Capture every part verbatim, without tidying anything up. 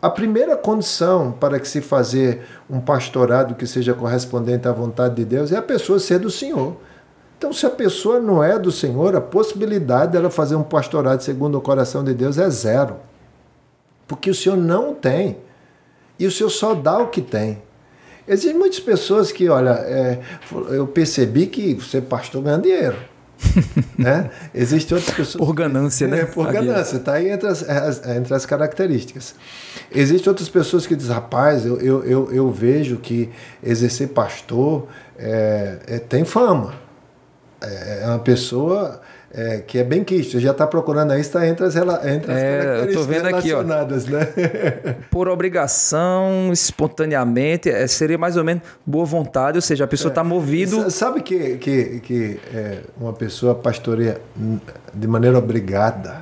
A primeira condição para que se fazer um pastorado que seja correspondente à vontade de Deus é a pessoa ser do Senhor. Então, se a pessoa não é do Senhor, a possibilidade dela fazer um pastorado segundo o coração de Deus é zero. Porque o Senhor não tem. E o Senhor só dá o que tem. Existem muitas pessoas que, olha, é, eu percebi que ser pastor ganha dinheiro. Né? Existem outras pessoas... Por ganância, né? É, por ganância, está aí entre as, as, entre as características. Existem outras pessoas que dizem, rapaz, eu, eu, eu, eu vejo que exercer pastor é, é, tem fama. É uma pessoa é, que é bem quisto, já está procurando aí, está entre as, entre as é, características eu tô vendo relacionadas. Aqui, ó, né? Por obrigação, espontaneamente, é, seria mais ou menos boa vontade, ou seja, a pessoa está é, movida... Sabe que, que, que é, uma pessoa pastoreia de maneira obrigada?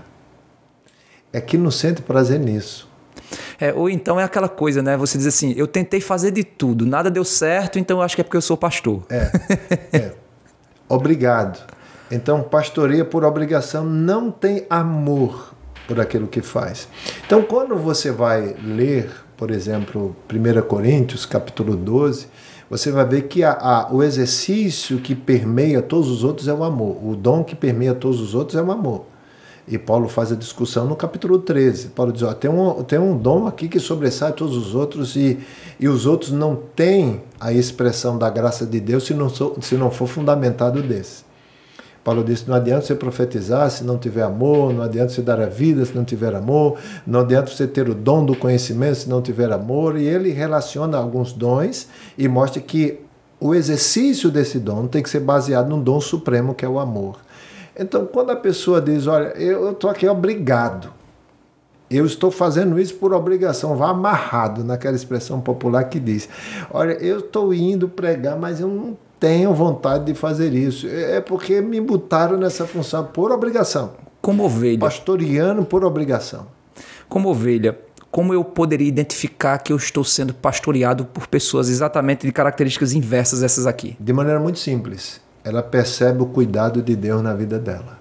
É que não sente prazer nisso. É, ou então é aquela coisa, né? Você diz assim, eu tentei fazer de tudo, nada deu certo, então eu acho que é porque eu sou pastor. É, é. Obrigado. Então, pastoreia por obrigação, não tem amor por aquilo que faz. Então, quando você vai ler, por exemplo, primeira Coríntios, capítulo doze, você vai ver que a, a, o exercício que permeia todos os outros é o amor. O dom que permeia todos os outros é o amor. E Paulo faz a discussão no capítulo treze. Paulo diz, ó, tem, um, tem um dom aqui que sobressai todos os outros e, e os outros não têm a expressão da graça de Deus se não, so, se não for fundamentado desse. Paulo disse, não adianta você profetizar se não tiver amor, não adianta você dar a vida se não tiver amor, não adianta você ter o dom do conhecimento se não tiver amor. E ele relaciona alguns dons e mostra que o exercício desse dom tem que ser baseado num dom supremo que é o amor. Então, quando a pessoa diz, olha, eu estou aqui obrigado, eu estou fazendo isso por obrigação, vá amarrado naquela expressão popular que diz, olha, eu estou indo pregar, mas eu não tenho vontade de fazer isso, é porque me botaram nessa função por obrigação. Como ovelha. Pastoreando por obrigação. Como ovelha, como eu poderia identificar que eu estou sendo pastoreado por pessoas exatamente de características inversas dessas aqui? De maneira muito simples. Ela percebe o cuidado de Deus na vida dela.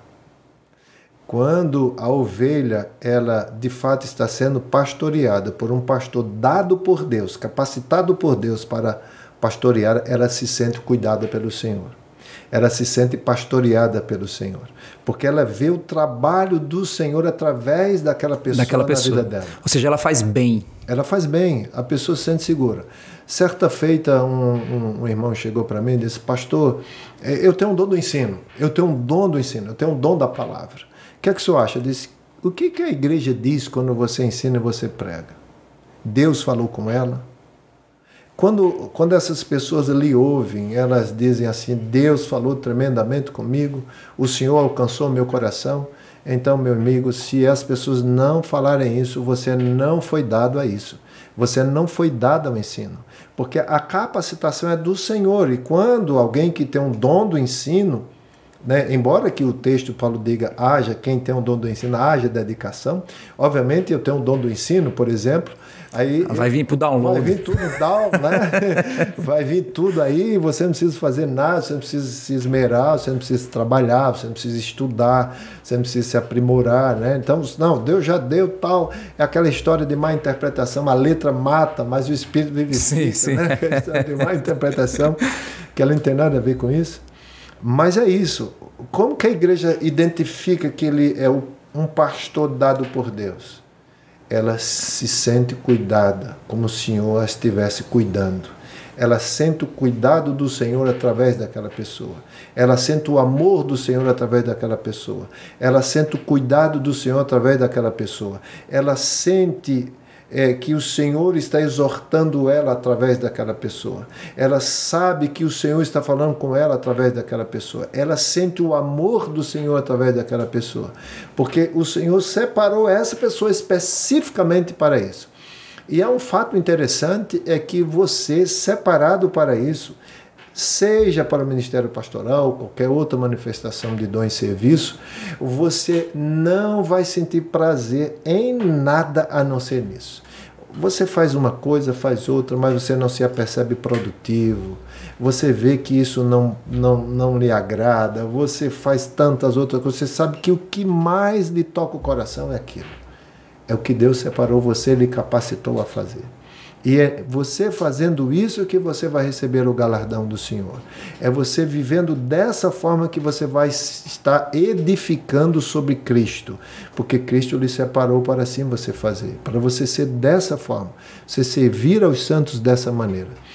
Quando a ovelha, ela de fato está sendo pastoreada por um pastor dado por Deus, capacitado por Deus para pastorear, ela se sente cuidada pelo Senhor. Ela se sente pastoreada pelo Senhor. Porque ela vê o trabalho do Senhor através daquela pessoa, daquela pessoa. na vida dela. Ou seja, ela faz bem. Ela faz bem, a pessoa se sente segura. Certa feita, um, um, um irmão chegou para mim e disse, pastor, eu tenho um dom do ensino, eu tenho um dom do ensino, eu tenho um dom da palavra. O que é que o senhor acha? Eu disse, o que, que a igreja diz quando você ensina e você prega? Deus falou com ela? Quando, quando essas pessoas lhe ouvem, elas dizem assim, Deus falou tremendamente comigo, o Senhor alcançou meu coração. Então, meu amigo, se as pessoas não falarem isso, você não foi dado a isso. Você não foi dado ao ensino. Porque a capacitação é do Senhor. E quando alguém que tem um dom do ensino, né, embora que o texto Paulo diga, haja quem tem um dom do ensino, haja dedicação, obviamente eu tenho um dom do ensino, por exemplo, aí vai vir para o download. Vai vir tudo down, né? Vai vir tudo aí, você não precisa fazer nada, você não precisa se esmerar, você não precisa trabalhar, você não precisa estudar, você não precisa se aprimorar, né? Então, não, Deus já deu tal, é aquela história de má interpretação, a letra mata, mas o espírito vivifica, sim, sim. Né? Aquela história de má interpretação, que ela não tem nada a ver com isso. Mas é isso. Como que a igreja identifica que ele é um pastor dado por Deus? Ela se sente cuidada, como o Senhor a estivesse cuidando. Ela sente o cuidado do Senhor através daquela pessoa. Ela sente o amor do Senhor através daquela pessoa. Ela sente o cuidado do Senhor através daquela pessoa. Ela sente é, que o Senhor está exortando ela através daquela pessoa. Ela sabe que o Senhor está falando com ela através daquela pessoa. Ela sente o amor do Senhor através daquela pessoa. Porque o Senhor separou essa pessoa especificamente para isso. E há um fato interessante, é que você, separado para isso, seja para o ministério pastoral, qualquer outra manifestação de dom e serviço, você não vai sentir prazer em nada a não ser nisso. Você faz uma coisa, faz outra, mas você não se apercebe produtivo, você vê que isso não, não, não lhe agrada, você faz tantas outras coisas, você sabe que o que mais lhe toca o coração é aquilo. É o que Deus separou você, Ele capacitou a fazer. E é você fazendo isso que você vai receber o galardão do Senhor. É você vivendo dessa forma que você vai estar edificando sobre Cristo. Porque Cristo lhe separou para assim você fazer. Para você ser dessa forma. Você servir aos santos dessa maneira.